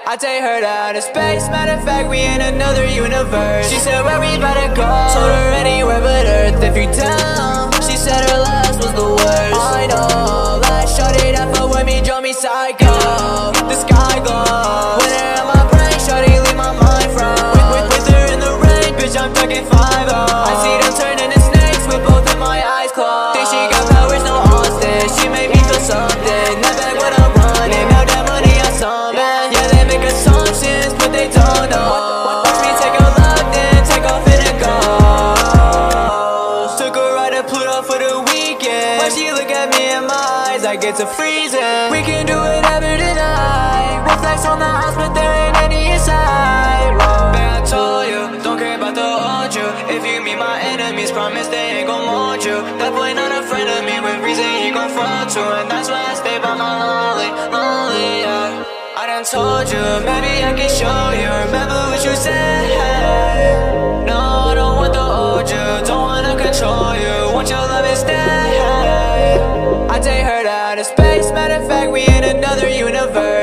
I take her down to space, matter of fact, we in another universe. She said where we about to go, told her anywhere but Earth. If you down, she said her last was the worst. I know, last shorty that fuck with me drove me psycho. The sky glow, when her in my brain, shorty leave my mind froze. With her in the rain, bitch I'm talking 5-0. I see them turning to snakes with both of my eyes closed. Think she got powers, no Austin, she made me feel something. Not back when I'm running, now that money I summon. Yeah, they make assumptions, but they don't know. Watch me take a love, then take off in a ghost. Took a ride to Pluto for the weekend. When she look at me in my eyes, I get to freezing. We can do whatever tonight. We'll flex on the house, but there ain't any inside. Man, I told you, don't care about the old you. If you meet my enemies, promise they ain't gon' mold you. That boy not a friend of me, with reason he gon' front you. And that's why I stay by my lonely, yeah. I done told you, maybe I can show you. Remember what you said. No, I don't want the old you. Don't wanna control you. Want your love instead. I take her down to space. Matter of fact, we in another universe.